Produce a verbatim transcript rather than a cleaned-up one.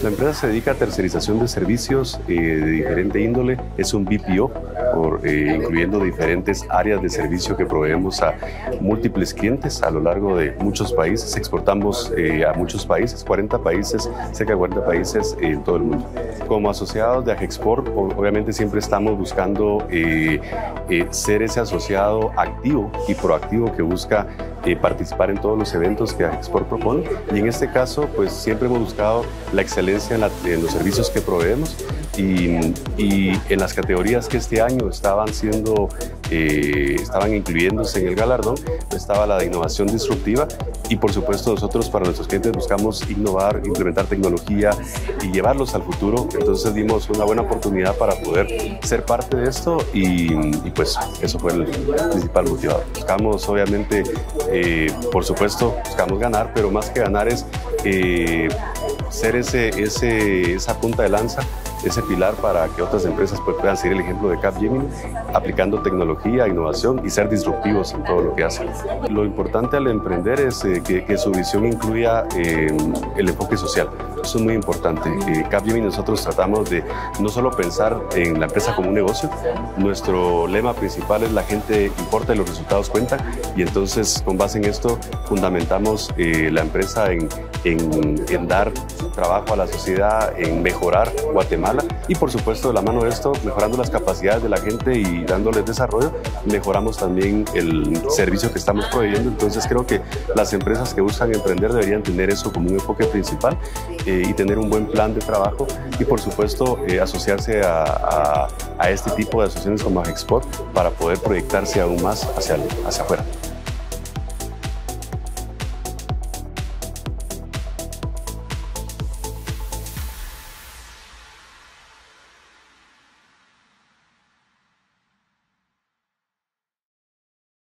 La empresa se dedica a tercerización de servicios eh, de diferente índole, es un B P O, por, eh, incluyendo diferentes áreas de servicio que proveemos a múltiples clientes a lo largo de muchos países. Exportamos eh, a muchos países, cuarenta países, cerca de cuarenta países eh, en todo el mundo. Como asociados de Agexport, obviamente siempre estamos buscando eh, eh, ser ese asociado activo y proactivo que busca eh, participar en todos los eventos que Agexport propone, y en este caso pues siempre hemos buscado la excelencia en, la, en los servicios que proveemos y, y en las categorías que este año estaban siendo eh, estaban incluyéndose en el galardón estaba la de innovación disruptiva, y por supuesto nosotros para nuestros clientes buscamos innovar, implementar tecnología y llevarlos al futuro. Entonces dimos una buena oportunidad para poder ser parte de esto y, y pues eso fue el principal motivador. Buscamos obviamente, eh, por supuesto, buscamos ganar, pero más que ganar es eh, ser ese, ese, esa punta de lanza, ese pilar para que otras empresas pues, puedan seguir el ejemplo de Capgemini, aplicando tecnología, innovación y ser disruptivos en todo lo que hacen. Lo importante al emprender es eh, que, que su visión incluya eh, el enfoque social. Eso es muy importante. Eh, Capgemini nosotros tratamos de no solo pensar en la empresa como un negocio, nuestro lema principal es la gente importa y los resultados cuentan, y entonces con base en esto fundamentamos eh, la empresa en, en, en dar trabajo a la sociedad, en mejorar Guatemala. Y por supuesto, de la mano de esto, mejorando las capacidades de la gente y dándoles desarrollo, mejoramos también el servicio que estamos proveyendo. Entonces creo que las empresas que buscan emprender deberían tener eso como un enfoque principal eh, y tener un buen plan de trabajo y por supuesto eh, asociarse a, a, a este tipo de asociaciones como Agexport para poder proyectarse aún más hacia, hacia afuera.